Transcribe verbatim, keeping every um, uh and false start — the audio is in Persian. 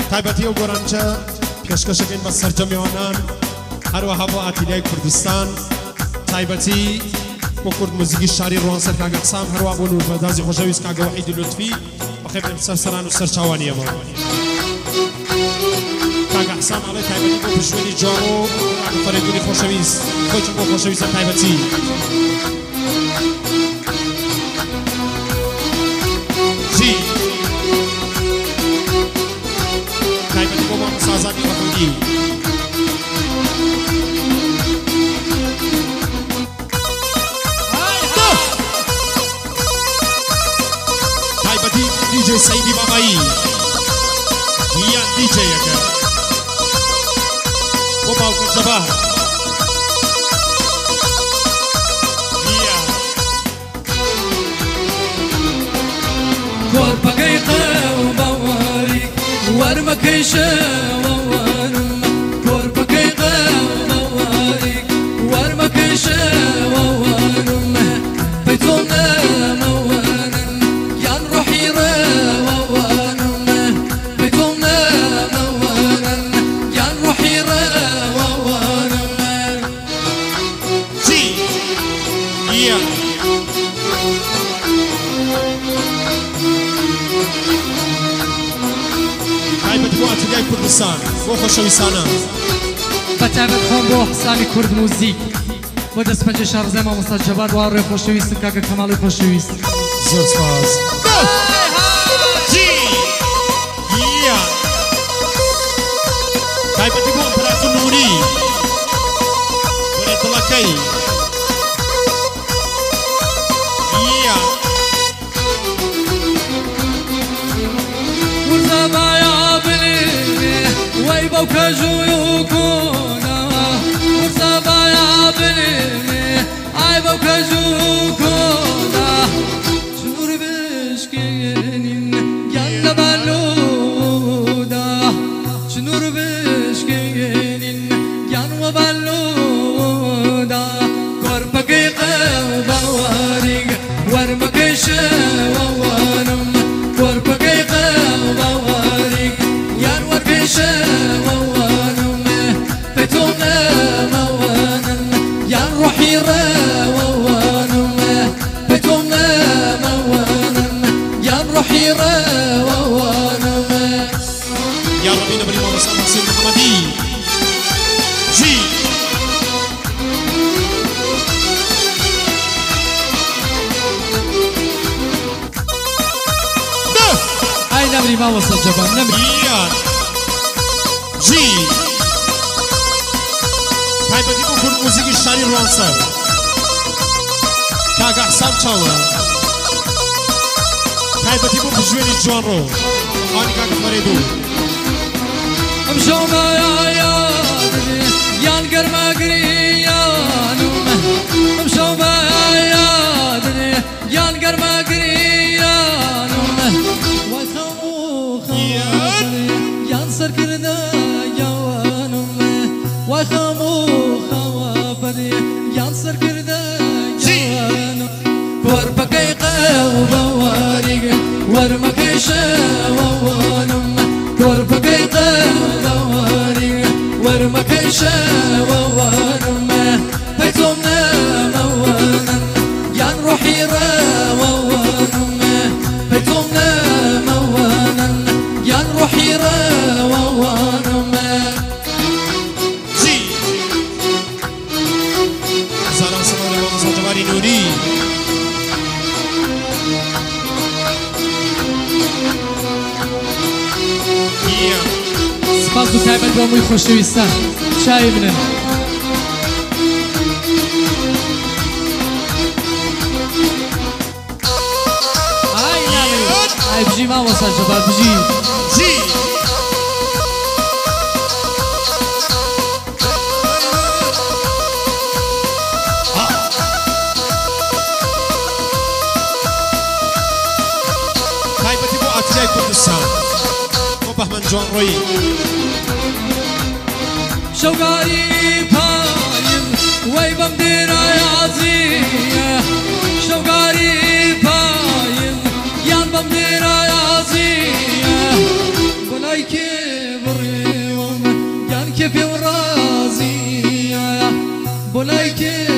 تایبەتی ئەو گۆرانچە پێشکەشەکەین بە سەرجەمیوانان هەروەها بۆ ئاتیلیای کوردستان تایبەتی بۆ کورد موزیکی شاری ڕوانسەر کاگە قسام هەروە بۆ نوربەردازی خۆشەویست کاگە وەحیدی لوتفی بەخێر بێن سەرسەران و سەرچاوانیەوە کاگە قسام ئەڵێ تایبەتی بۆ پشوێنی جوان و کاگە فەرێدونی خۆشەویست خۆیتم بۆ خۆشەویستە تایبەتی جی تایبەتی بۆ مامۆستا ئازادی ڕەفەنگی دی جی سعیدی بابایی یان دی جی یکه و باوکر جباه کور بقیقه و بواری ورمکیشه ووارم کور بقیقه و بواری ورمکیشه ووارم بیتون موارم یان روحی را ووارم بیتون موارم یان روحی را ووارم جی یان تایبەتی بۆ ئاتیلیای کوردستان بۆ خۆشەویستانە بەتایبەت خۆم بۆ حسامی کورد موزیک بۆ دەست پەنجەی شارەزای مامۆستا جەبار وا ڕێ خۆشەویستم کاکە کەماڵی خۆشەویست زۆر سپاس جی یان تایبەتی بۆ ئەمپەراتۆر نووری وەرە دڵەکەی یان ورزە بایا بنێ وەی بەو کەژووی و کۆنا ورزە بایا بنێ ئای بەو کەژوو و کۆنا چنوور بشکێنین گیان لە بالۆدا چنوور بشکێنین گیان وە بالۆدا کۆرپەکەی قەو باوەریگ وەرمەکەیشە وەوانم کۆرپەکەی قەو باوەریگ یان وەرپێشە وەوانم پێتۆم نەمەوانن یان ڕۆحی ڕە وەوانم پێتۆم نەمەوانن یان ڕۆحی ڕە وەوانم یا ربی نبری مامۆستا محسین محەمەدی جی ئای نەمری مامۆستا جەبار نەمری یان جی تایبەتی بۆ کورد موزیکی شاری ڕوانسەر کاگە حسام چاوە تایبەتی بۆ پشوێنی جوانڕۆ خانی کاگە فەرێدوو ئەم شەومایە یادێ یان گەرمەگریانم ئەم شەومایە یادێ یان گەرمەگریانم وای خەموو خەوافرێ یان سەرکردە یاوانم وای خەموو خەوافرێ یان سەرکردە یاوانم کۆرپەکەی قەو بەواریگ وەرمەکەیشە وەوانم کۆرپەکەی قەو بەواریگ وەرمەکەیشە وەوانم پەیتۆم نەمەوانن یان ڕۆحی ڕە وەوانم پەیتۆم نەمەوانن یان ڕۆحی ڕە وەوانم جی زاران سەماڵی مامۆستا جەباری نووری یان سپاس و تایبەت بۆ هەمووی خۆشەویستان چاوی بنن ئای نامێ ئای بژی مامۆستا جەبار بژی جی تایبەتی بۆ ئاتیلیای کوردستان بۆ بەهمەن جوانڕۆیی شەوگاری پایم وەی بەم دێرای عەزیە شەوگاری پایم یان بەم دێرای عەزیە بۆ لای کێ كيف ورازي بولاي كيف